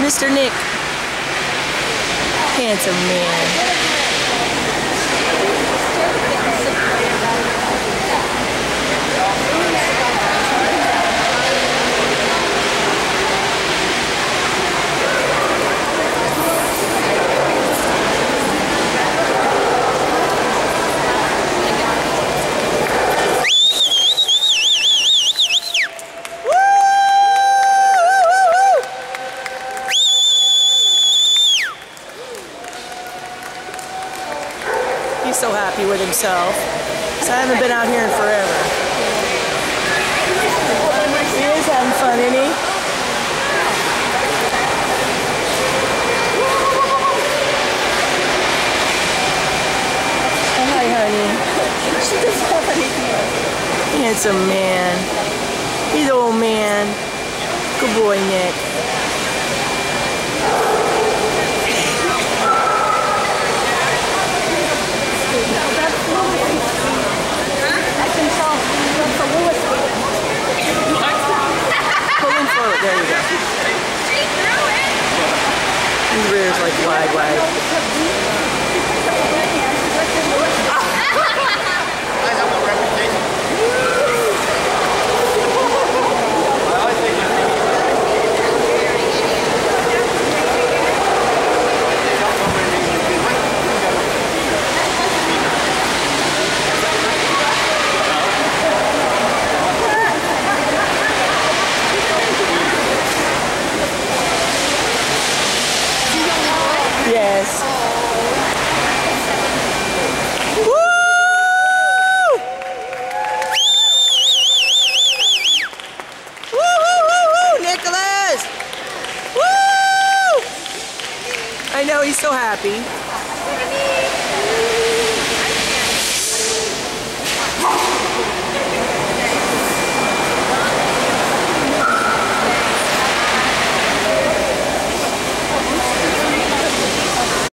Mr. Nick. Handsome man. He's so happy with himself. So I haven't been out here in forever. He is having fun, isn't he? Oh, hi, honey. Handsome man. He's an old man. Good boy, Nick. There you go. His rear's like wide. Yes. Woo! Woo, Nicholas! Woo! I know, he's so happy.